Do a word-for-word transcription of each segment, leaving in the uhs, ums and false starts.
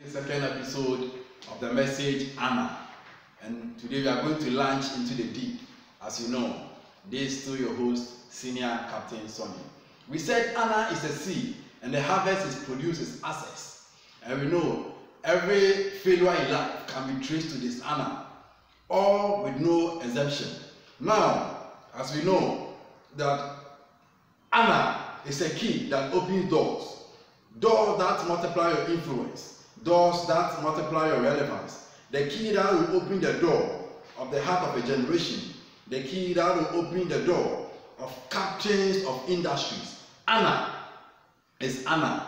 The second episode of the message Anna, and today we are going to launch into the deep. As you know, this is still your host, Senior Captain Sonny. We said Anna is a seed and the harvest is produced as access, and we know every failure in life can be traced to this Anna, all with no exemption. Now, as we know that Anna is a key that opens doors, doors that multiply your influence, doors that multiply your relevance, the key that will open the door of the heart of a generation, the key that will open the door of captains of industries. Anna is Anna.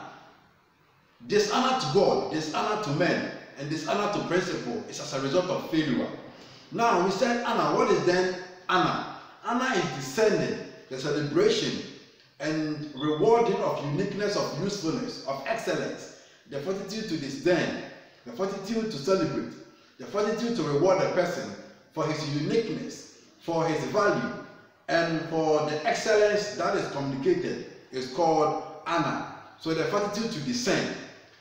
Dishonor to God, dishonor to men, and dishonor to principle is as a result of failure. Now we said Anna. What is then Anna? Anna is descending, the celebration and rewarding of uniqueness, of usefulness, of excellence, the fortitude to disdain, the fortitude to celebrate, the fortitude to reward a person for his uniqueness, for his value, and for the excellence that is communicated is called Anna. So the fortitude to descend.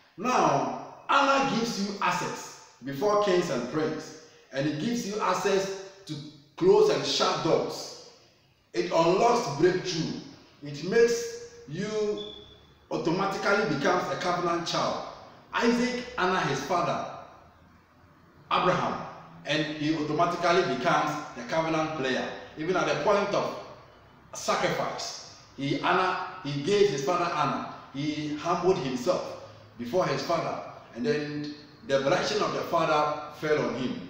Now, Anna gives you access before kings and princes, and it gives you access to close and shut doors. It unlocks breakthrough. It makes you automatically becomes a covenant child. Isaac honored his father, Abraham, and he automatically becomes the covenant player. Even at the point of sacrifice, he honored, he gave his father honor. He humbled himself before his father, and then the blessing of the father fell on him.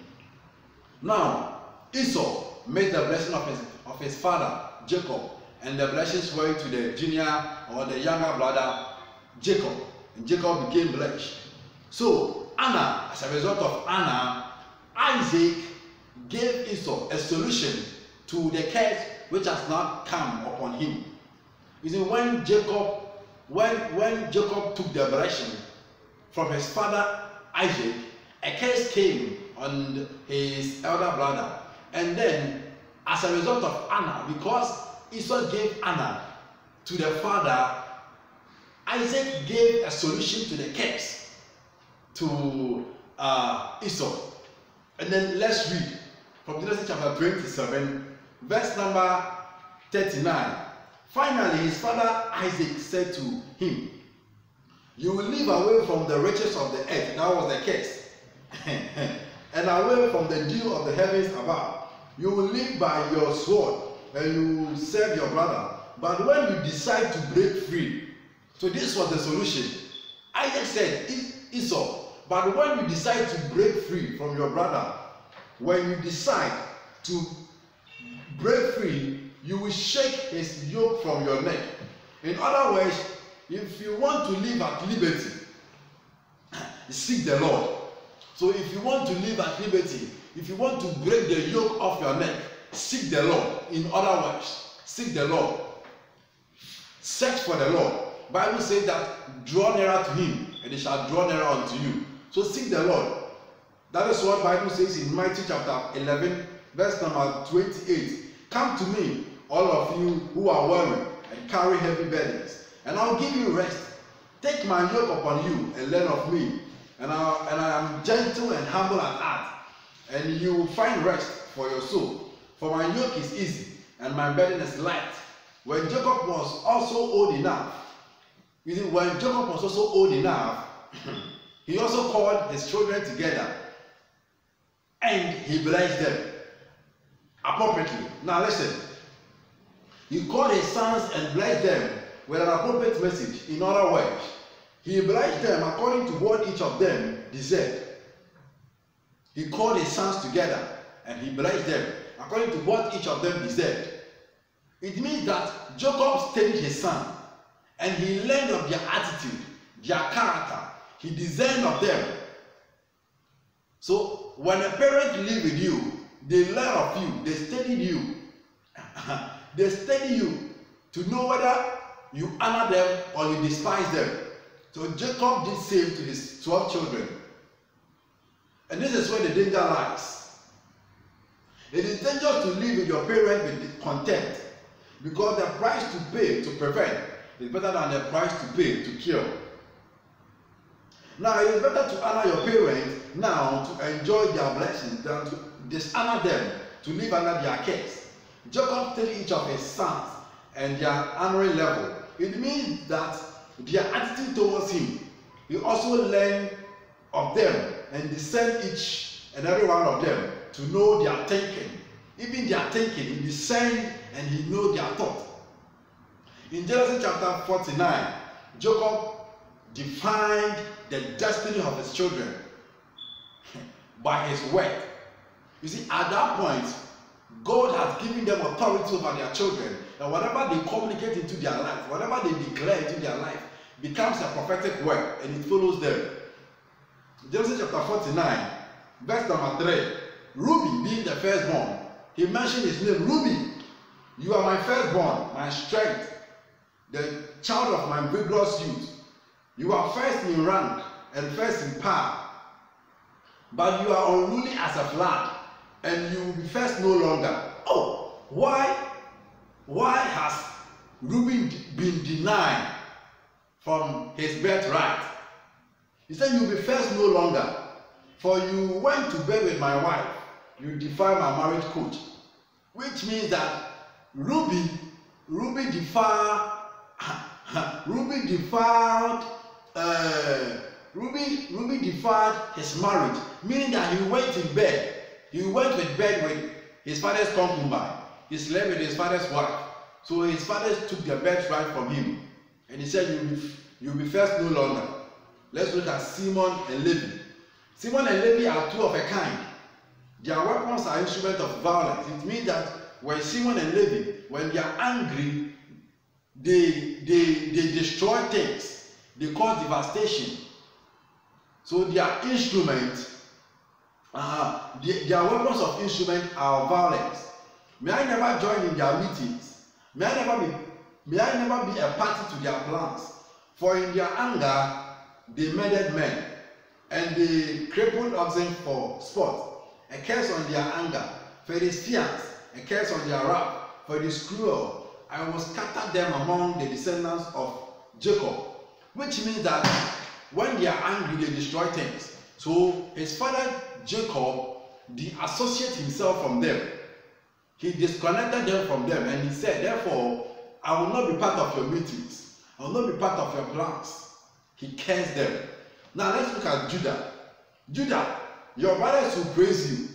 Now, Esau made the blessing of his, of his father, Jacob, and the blessings went to the junior or the younger brother, Jacob, and Jacob became blessed. So, Anna, as a result of Anna, Isaac gave Esau a solution to the curse which has not come upon him. You see, when Jacob, when, when Jacob took the blessing from his father Isaac, a curse came on his elder brother. And then, as a result of Anna, because Esau gave Anna to the father, Isaac gave a solution to the curse to uh, Esau. And then let's read from Genesis chapter twenty-seven, verse number thirty-nine. Finally, his father Isaac said to him, "You will live away from the riches of the earth," that was the curse, "and away from the dew of the heavens above. You will live by your sword, and you will serve your brother. But when you decide to break free," so this was the solution. Isaac said, Esau, but when you decide to break free from your brother, when you decide to break free, you will shake his yoke from your neck. In other words, if you want to live at liberty, seek the Lord. So if you want to live at liberty, if you want to break the yoke off your neck, seek the Lord. In other words, seek the Lord. Search for the Lord. Bible says that draw nearer to him, and he shall draw nearer unto you. So seek the Lord. That is what Bible says in Matthew chapter eleven, verse number twenty-eight. "Come to me, all of you who are weary and carry heavy burdens, and I'll give you rest. Take my yoke upon you and learn of me, and I, and I am gentle and humble at heart, and you will find rest for your soul. For my yoke is easy and my burden is light." When Jacob was also old enough, you see, when Jacob was also old enough, he also called his children together and he blessed them appropriately. Now listen, he called his sons and blessed them with an appropriate message. In other words, he blessed them according to what each of them deserved. He called his sons together and he blessed them according to what each of them deserved. It means that Jacob studied his son and he learned of their attitude, their character. He discerned of them. So when a parent live with you, they learn of you, they study you. They study you to know whether you honor them or you despise them. So Jacob did same to his twelve children. And this is where the danger lies. It is dangerous to live with your parents with contempt, because the price to pay to prevent is better than the price to pay to kill. Now, it is better to honor your parents now to enjoy their blessings than to dishonor them to live under their cares. Jacob studied each of his sons and their honoring level. It means that their attitude towards him. He also learned of them and discerned each and every one of them to know their thinking. Even their thinking, he discerned and he knew their thought. In Genesis chapter forty-nine, Jacob defined the destiny of his children by his word. You see, at that point, God has given them authority over their children, and whatever they communicate into their life, whatever they declare into their life, becomes a prophetic word, and it follows them. Genesis chapter forty-nine, verse number three. Reuben, being the firstborn, he mentioned his name. Reuben, you are my firstborn, my strength, the child of my vigorous youth. You are first in rank and first in power, but you are unruly as a flood, and you will be first no longer. Oh, why? Why has Reuben been denied from his birthright? He said, you will be first no longer, for you went to bed with my wife. You defiled my marriage coat, which means that Reuben, Reuben defiled, Reuben defiled, uh, Reuben, Reuben defiled his marriage, meaning that he went in bed. He went with bed with his father's concubine. He slept with his father's wife. So his father took the birthright from him, and he said, "You will be, you'll be first no longer." Let's look at Simon and Levi. Simon and Levi are two of a kind. Their weapons are instruments of violence. It means that when Simon and Levi, when they are angry, they, they, they destroy things. They cause devastation. So their instruments, uh, they, their weapons of instrument are violence. May I never join in their meetings. May I never be, may I never be a party to their plans. For in their anger, they murdered men, and they crippled oxen for sport. A curse on their anger, Philistines, a curse on their wrath, for it is cruel. I will scatter them among the descendants of Jacob. Which means that when they are angry, they destroy things. So his father Jacob de-associated himself from them. He disconnected them from them, and he said, therefore, I will not be part of your meetings. I will not be part of your plans. He cursed them. Now let's look at Judah. Judah, your brothers will praise you.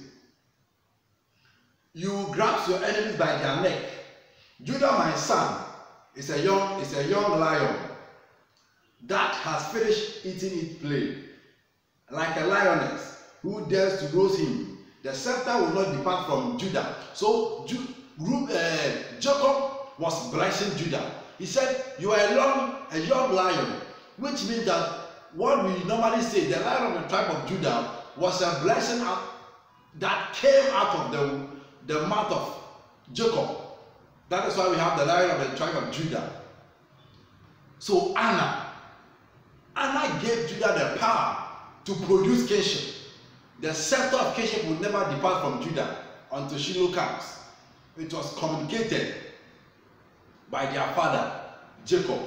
You grasp your enemies by their neck. Judah, my son, is a young, is a young lion that has finished eating its prey. Like a lioness who dares to roast him, the scepter will not depart from Judah. So Ju uh, Jacob was blessing Judah. He said, you are a young, a young lion, which means that what we normally say, the lion of the tribe of Judah, was a blessing out, that came out of the, the mouth of Jacob. That is why we have the lion of the tribe of Judah. So Anna, Anna gave Judah the power to produce kingship. The scepter of kingship will never depart from Judah until Shiloh comes. It was communicated by their father, Jacob.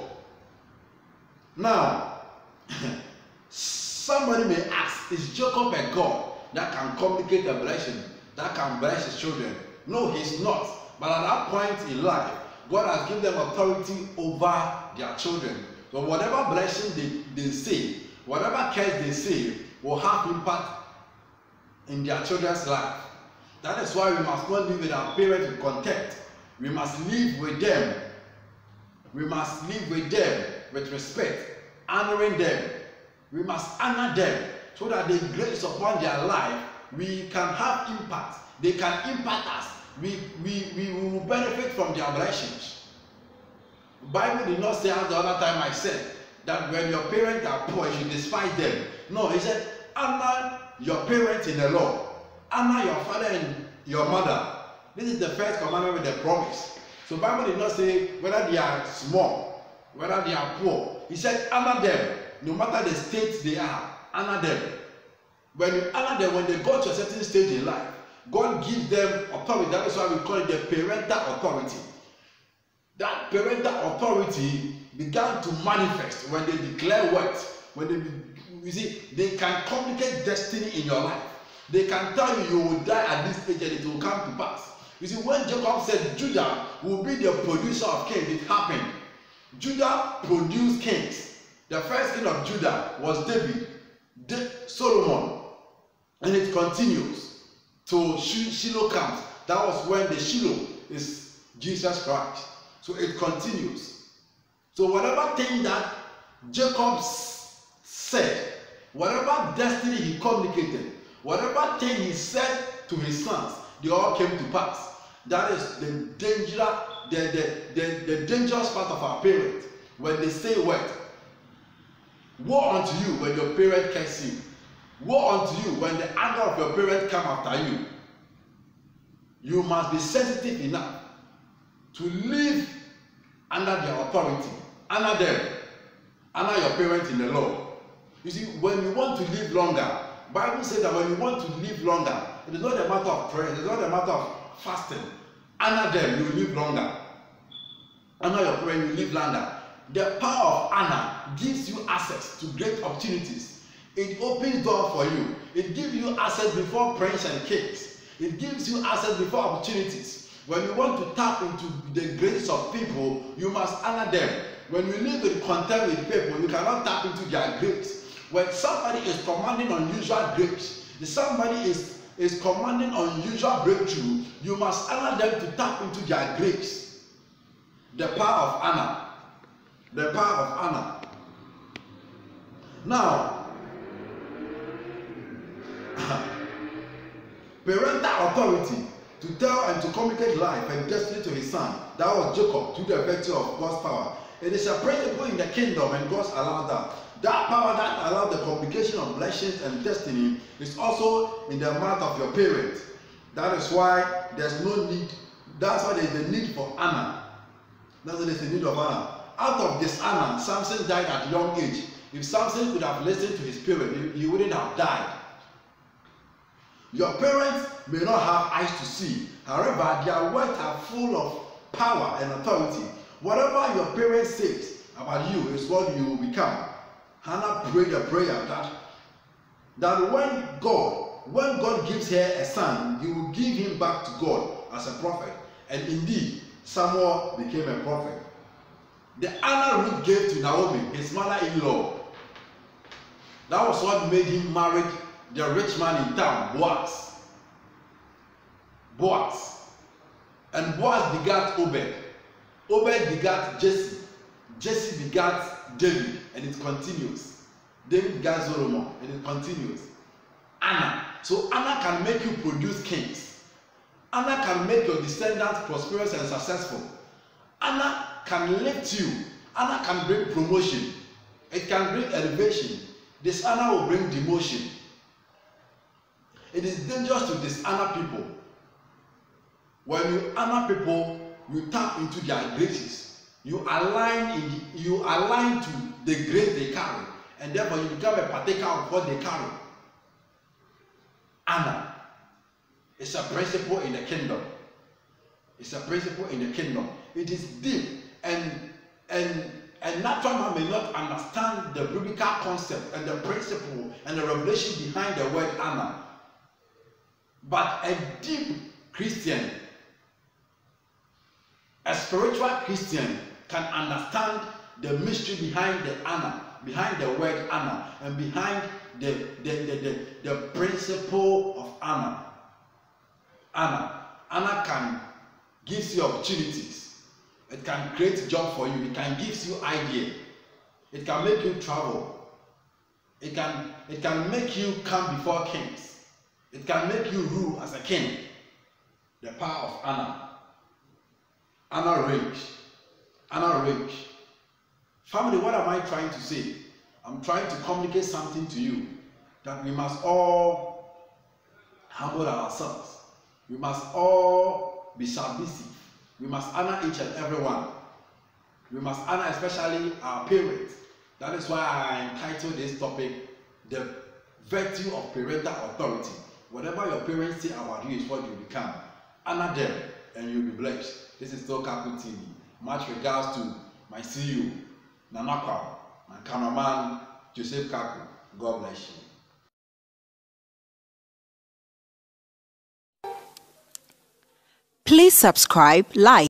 Now, somebody may ask, is Jacob a God that can communicate the blessing, that can bless his children? No, he's not. But at that point in life, God has given them authority over their children. So whatever blessing they, they say, whatever curse they say, will have impact in their children's life. That is why we must not live with our parents with contempt. We must live with them. We must live with them with respect, honoring them. We must honor them so that the grace upon their life, we can have impact. They can impact us. We, we, we will benefit from their blessings. The Bible did not say, as the other time I said, that when your parents are poor, you should despise them. No, he said, honor your parents in the Lord. Honor your father and your mother. This is the first commandment with the promise. So the Bible did not say whether they are small, whether they are poor. He said, honor them, no matter the state they are. Honor them. When you honor them, when they go to a certain stage in life, God gives them authority. That is why we call it the parental authority. That parental authority began to manifest when they declare words, when they you see, they can complicate destiny in your life. They can tell you you will die at this age and it will come to pass. You see, when Jacob said Judah will be the producer of kings, it happened. Judah produced kings. The first king of Judah was David, De Solomon, and it continues to Shiloh comes. That was when the Shiloh is Jesus Christ. So it continues. So whatever thing that Jacob said, whatever destiny he communicated, whatever thing he said to his sons, they all came to pass. That is the danger, the, the, the, the dangerous part of our parents. When they say what? Woe unto you when your parent curse you. Woe unto you when the anger of your parent come after you. You must be sensitive enough to live under their authority. Honor them. Honor your parents in the Lord. You see, when you want to live longer, Bible says that when you want to live longer, it is not a matter of prayer, it is not a matter of fasting. Honor them, you will live longer. Honor your parents, you will live longer. The power of honor gives you access to great opportunities. It opens doors for you. It gives you access before prince and kings. It gives you access before opportunities. When you want to tap into the grace of people, you must honor them. When you live in contact with people, you cannot tap into their grace. When somebody is commanding unusual grace, if somebody is, is commanding unusual breakthrough, you must honor them to tap into their grace. The power of honor. The power of honor. Now, parental authority to tell and to communicate life and destiny to his son. That was Jacob, through the virtue of God's power. It is a principle in the kingdom, and God allowed that. That power that allowed the communication of blessings and destiny is also in the mouth of your parents. That is why there's no need. That's why there's the need for honor. That's why there's the need of honor. Out of dishonor, Samson died at a young age. If Samson could have listened to his parents, he wouldn't have died. Your parents may not have eyes to see. However, their words are full of power and authority. Whatever your parents say about you is what you will become. Hannah prayed a prayer that, that when God, when God gives her a son, he will give him back to God as a prophet. And indeed, Samuel became a prophet. The honor Ruth gave to Naomi, his mother-in-law, that was what made him marry the rich man in town, Boaz. Boaz. And Boaz begat Obed. Obed begat Jesse. Jesse begat David. And it continues. David begat Solomon. And it continues. Anna. So Anna can make you produce kings. Anna can make your descendants prosperous and successful. Anna can lift you. Anna can bring promotion. It can bring elevation. Dishonor will bring demotion. It is dangerous to dishonor people. When you honor people, you tap into their graces. You align in the, you align to the grace they carry, and therefore you become a partaker of what they carry. Honor is a principle in the kingdom. It's a principle in the kingdom. It is deep, and and a natural man may not understand the biblical concept and the principle and the revelation behind the word honor. But a deep Christian, a spiritual Christian, can understand the mystery behind the honor, behind the word honor, and behind the, the, the, the, the principle of honor. Honor. Honor can give you opportunities. It can create a job for you. It can give you idea. It can make you travel. It can, it can make you come before kings. It can make you rule as a king. The power of honor. Honor range. Honor range. Family, what am I trying to say? I'm trying to communicate something to you. That we must all humble ourselves. We must all be submissive. We must honor each and every one. We must honor especially our parents. That is why I entitled this topic, The Virtue of Parental Authority. Whatever your parents say about you is what you become. Honor them and you'll be blessed. This is still Kaku T V. Much regards to my C E O, Nana Kwao, my cameraman, Joseph Kaku. God bless you. Please subscribe, like,